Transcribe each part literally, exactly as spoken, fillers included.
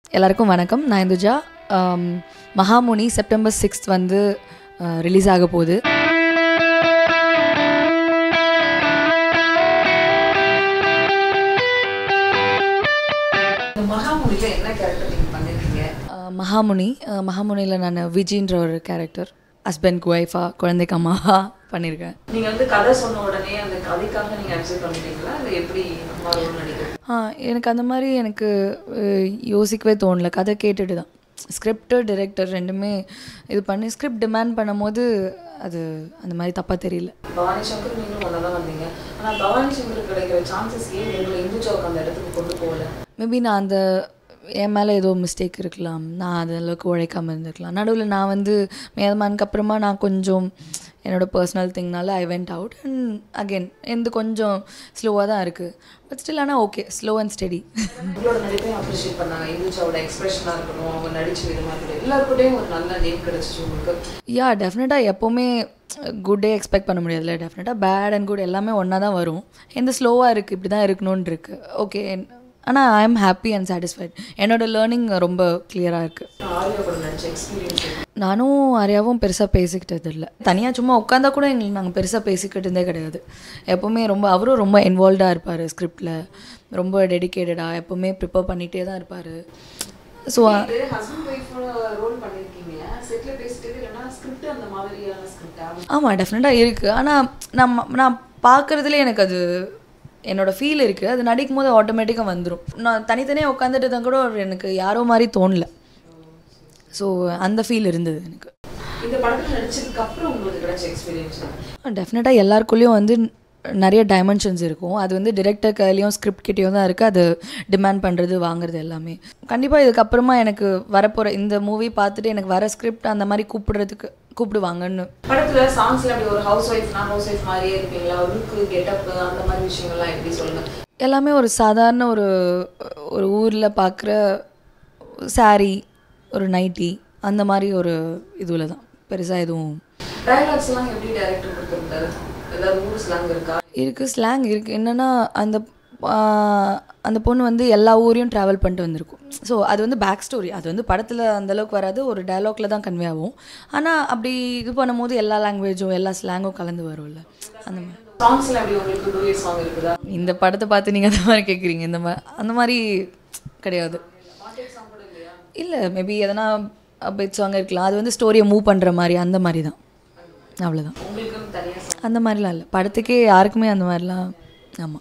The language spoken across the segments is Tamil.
எல்லாருக்கும் வணக்கம். நான் இந்துஜா. மகாமுனி செப்டம்பர் சிக்ஸ்த் வந்து ரிலீஸ் ஆக போகுது. மகாமுனியில் என்ன கேரக்டர் நீங்கள் பண்ணியிருக்கீங்க? மகாமுனி மகாமுனியில் நான் விஜின்ற ஒரு கேரக்டர், ஹஸ்பண்ட் ஒய்ஃபாக குழந்தைக்கு அம்மாவா பண்ணியிருக்கேன். நீங்கள் வந்து கதை சொன்ன உடனே அந்த கதைக்காக நீங்கள் அக்செப்ட் பண்ணிட்டீங்களா, இல்லை எப்படி அம்மா ரோல் நடிக்கிறீங்க? ஆ எனக்கு அந்த மாதிரி எனக்கு யோசிக்கவே தோணலை. கதை கேட்டுட்டு தான் ஸ்கிரிப்ட் டிரெக்டர் ரெண்டுமே இது பண்ணி ஸ்கிரிப்ட் டிமாண்ட் பண்ணும் போது அது அந்த மாதிரி தப்பாக தெரியல. பவானி சங்கர் நீங்களும் ஒன்றா தான் வந்தீங்க. ஆனால் பவானி சங்கருக்கு கிடைக்கிற சான்சஸ் ஏன் எங்களை இந்துஜாவுக்கு அந்த இடத்துக்கு கொண்டு போகல? மேபி நான் அந்த என் மேலே ஏதோ மிஸ்டேக் இருக்கலாம், நான் அது அளவுக்கு உழைக்காமல் இருந்திருக்கலாம். நடுவில் நான் வந்து மேதமானுக்கு அப்புறமா நான் கொஞ்சம் என்னோடய பர்சனல் திங்னால I went out and again எந்த கொஞ்சம் ஸ்லோவாக தான் இருக்குது. பட் ஸ்டில் ஆனால் ஓகே, ஸ்லோ அண்ட் ஸ்டெடி. உங்களோட நடிப்பையும் அப்ரிஷியேட் பண்ணாங்க. இந்துஜாவோட எக்ஸ்பிரஷனாக இருக்கணும், அவங்க நடிச்ச விதமாக இருக்கட்டும், எல்லாருக்கூடையும் ஒரு நல்ல நேம் கிடச்சிச்சு உங்களுக்கு. யா டெஃபினட்டாக எப்போவுமே குட்டே எக்ஸ்பெக்ட் பண்ண முடியாதுல்ல. டெஃபினட்டாக பேட் அண்ட் குட் எல்லாமே ஒன்றா தான் வரும். எந்த ஸ்லோவாக இருக்குது, இப்படி தான் இருக்கணும்னு இருக்குது. ஓகே, ஆனால் I am happy and satisfied. என்னோடய லேர்னிங் ரொம்ப கிளியராக இருக்குது. நானும் ஆர்யாவும் பெருசாக பேசிக்கிட்டது இல்லை. தனியாக சும்மா உட்காந்தா கூட எங்களுக்கு நாங்கள் பெருசாக பேசிக்கிட்டதே கிடையாது. எப்போவுமே ரொம்ப அவரும் ரொம்ப இன்வால்வ்டாக இருப்பார் ஸ்கிரிப்டில், ரொம்ப டெடிக்கேட்டடாக எப்போவுமே ப்ரிப்பேர் பண்ணிகிட்டே தான் இருப்பார். ஸோ ஆமாம் டெஃபினட்டாக இருக்குது. ஆனால் நம்ம நான் பார்க்குறதுலே எனக்கு அது என்னோடய ஃபீல் இருக்குது. அது நடிக்கும் போது ஆட்டோமேட்டிக்காக வந்துடும். நான் தனித்தனியாக உட்காந்துட்டு தான் கூட எனக்கு யாரோ மாதிரி தோணலை. ஸோ அந்த ஃபீல் இருந்தது எனக்கு. இந்த படத்தில் நடிச்சதுக்கு அப்புறம் உங்களுக்கு கிடைச்ச எக்ஸ்பீரியன்ஸ்? டெஃபினட்டாக எல்லாருக்குள்ளேயும் வந்து நிறைய டைமென்ஷன்ஸ் இருக்கும். அது வந்து டிரெக்டர் கையிலையும் ஸ்கிரிப்ட் கிட்டேயும் தான் இருக்குது. அது டிமாண்ட் பண்ணுறது வாங்குறது எல்லாமே. கண்டிப்பாக இதுக்கப்புறமா எனக்கு வரப்போகிற இந்த மூவி பார்த்துட்டு எனக்கு வர ஸ்கிரிப்ட் அந்த மாதிரி கூப்பிடுறதுக்கு கூப்பிடுவாங்கன்னு. படத்தில் சாங்ஸில் அப்படி ஒரு ஹவுஸ் ஒய்ஃப் நான் ஹவுஸ் ஒய்ஃப் மாதிரியே இருப்பீங்களா? லுக்கு கெட்டப்பு அந்த மாதிரி விஷயங்கள்லாம் எப்படி சொல்லுங்கள்? எல்லாமே ஒரு சாதாரண ஒரு ஒரு ஊரில் பார்க்குற சாரீ, ஒரு நைட்டி, அந்த மாதிரி ஒரு இதுவில் தான். பெருசாக எதுவும் டயலாக்ஸ்லாம் எப்படி டைரக்டர் கொடுத்துருந்தாரு? ஏதாவது ஊர் ஸ்லாங் இருக்கா? இருக்குது, ஸ்லாங் இருக்குது. என்னென்னா அந்த அந்த பொண்ணு வந்து எல்லா ஊரையும் ட்ராவல் பண்ணிட்டு வந்திருக்கும். ஸோ அது வந்து பேக் ஸ்டோரி. அது வந்து படத்தில் அந்தளவுக்கு வராது, ஒரு டயலாக்ல தான் கன்வே ஆகும். ஆனால் அப்படி இது பண்ணும்போது எல்லா லாங்குவேஜும் எல்லா ஸ்லாங்கும் கலந்து வரும்ல. அந்த மாதிரி சாங்ஸில் அப்படி உங்களுக்கு டூயட் சாங் இருக்குதா? இந்த படத்தை பார்த்து நீங்கள் அந்த மாதிரி கேட்குறீங்க. இந்த மாதிரி அந்த மாதிரி கிடையாது. இல்லை, மேபி எதனா பெட் சாங் இருக்கலாம். அது வந்து ஸ்டோரியை மூவ் பண்ணுற மாதிரி அந்த மாதிரி தான், அவ்வளோதான். அந்த மாதிரிலாம் இல்லை படத்துக்கே, யாருக்குமே அந்த மாதிரிலாம். ஆமாம்,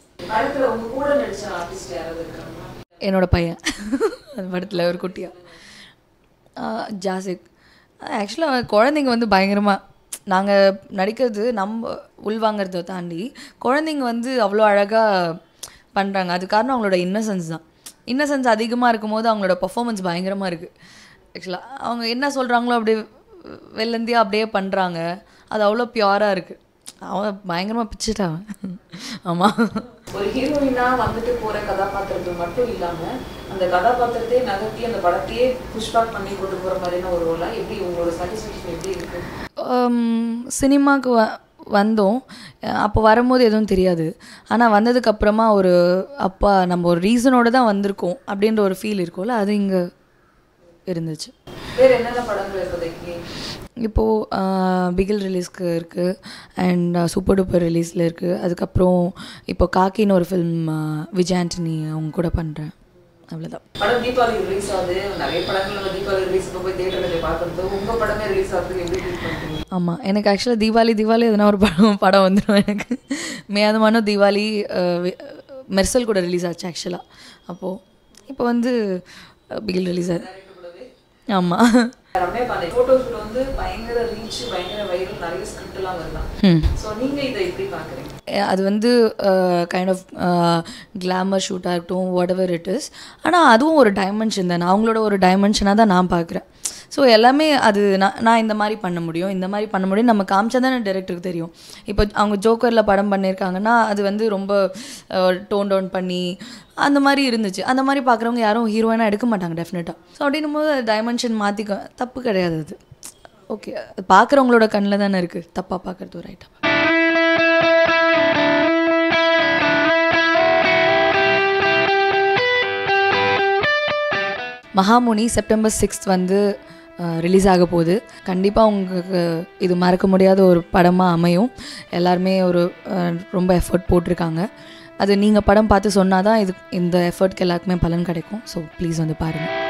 என்னோடய பையன் அந்த படத்தில் ஒரு குட்டியா ஜாசிக். ஆக்சுவலாக குழந்தைங்க வந்து பயங்கரமாக நாங்கள் நடிக்கிறது நம்ம உள்வாங்கிறத தாண்டி குழந்தைங்க வந்து அவ்வளோ அழகாக பண்ணுறாங்க. அது காரணம் அவங்களோட இன்னசென்ஸ் தான். இன்னசென்ஸ் அதிகமாக இருக்கும் போது அவங்களோட பர்ஃபார்மன்ஸ் பயங்கரமாக இருக்குது. ஆக்சுவலாக அவங்க என்ன சொல்கிறாங்களோ அப்படியே வெள்ளந்தியாக அப்படியே பண்ணுறாங்க. அது அவ்வளோ பியூராக இருக்குது. அவன் பயங்கரமாக பிச்சுட்டான். ஆமாம், ஒரு ஹீரோயினாக வந்துட்டு போகிற கதாபாத்திரத்தில் மட்டும் இல்லாமல் அந்த கதாபாத்திரத்தையே நகர்த்தி அந்த படத்தையே புஷ்பேக் பண்ணி கொண்டு போகிற மாதிரியான ஒரு ரோலாக எப்படி உங்களோட சாட்டிஸ்ஃபேக்ஷன் எப்படி இருக்குது? சினிமாவுக்கு வ வந்தோம் அப்போ வரும்போது எதுவும் தெரியாது. ஆனால் வந்ததுக்கப்புறமா ஒரு அப்பா நம்ம ஒரு ரீசனோடு தான் வந்திருக்கோம் அப்படின்ற ஒரு ஃபீல் இருக்கும்ல, அது இங்கே இருந்துச்சு. வேறு என்னென்ன படங்கள் இப்போதைக்கு? இப்போது பிகில் ரிலீஸ்க்கு இருக்குது அண்ட் சூப்பர் டூப்பர் ரிலீஸில் இருக்குது. அதுக்கப்புறம் இப்போ காக்கின்னு ஒரு ஃபில்ம் விஜய் ஆண்டனி அவங்க கூட பண்ணுறேன். அவ்வளோதான். படம் தீபாவளி ரிலீஸ் ஆகுது. நிறைய படங்கள் நம்ம தீபாவளி ரிலீஸுக்கு போய் தேட்டரில் பார்க்குறது. உங்கள் படமே ரிலீஸ் ஆகுது, எப்படி ஃபீல் பண்ணுறீங்க? ஆமாம், எனக்கு ஆக்சுவலாக தீபாவளி தீபாவளி எதனா ஒரு படம் படம் வந்துடும் எனக்கு. மேதமான தீபாவளி மெர்சல் கூட ரிலீஸ் ஆச்சு ஆக்சுவலாக. அப்போது இப்போ வந்து பிகில் ரிலீஸ் ஆகுது. ஆமாம், ரம்யா பாண்டே ஃபோட்டோ ஷூட் வந்து பயங்கர ரீச், பயங்கர வைரல், நிறைய ஸ்கிரிப்ட்லாம் வருதான். ஸோ நீங்கள் இதை எப்படி பார்க்குறீங்க? அது வந்து கைண்ட் ஆஃப் கிளாமர் ஷூட்டாக இருக்கட்டும், வாட் எவர் இட் இஸ். ஆனால் அதுவும் ஒரு டைமென்ஷன் தானே, அவங்களோட ஒரு டைமென்ஷனாக தான் நான் பார்க்குறேன். ஸோ எல்லாமே அது நான் நான் இந்த மாதிரி பண்ண முடியும், இந்த மாதிரி பண்ண முடியும் நம்ம காமிச்சா தானே டேரக்டருக்கு தெரியும். இப்போ அவங்க ஜோக்கரில் படம் பண்ணியிருக்காங்கன்னா அது வந்து ரொம்ப டோன் டவுன் பண்ணி அந்த மாதிரி இருந்துச்சு. அந்த மாதிரி பார்க்குறவங்க யாரும் ஹீரோயினாக எடுக்க மாட்டாங்க டெஃபினட்டாக. ஸோ அப்படின்னும் போது டைமென்ஷன் மாற்றிக்க தப்பு கிடையாது. அது ஓகே, பார்க்குறவங்களோட கண்ணில் தானே இருக்குது, தப்பாக பார்க்குறது ஒரு ஐட்டம். மகாமுனி செப்டம்பர் சிக்ஸ்த் வந்து ரிலீஸ் ஆக போகுது. கண்டிப்பாக உங்களுக்கு இது மறக்க முடியாத ஒரு படமாக அமையும். எல்லாருமே ஒரு ரொம்ப எஃபர்ட் போட்டிருக்காங்க. அது நீங்கள் படம் பார்த்து சொன்னால் தான் இது இந்த எஃபர்ட்க்கு எல்லாருக்குமே பலன் கிடைக்கும். ஸோ ப்ளீஸ் வந்து பாருங்கள்.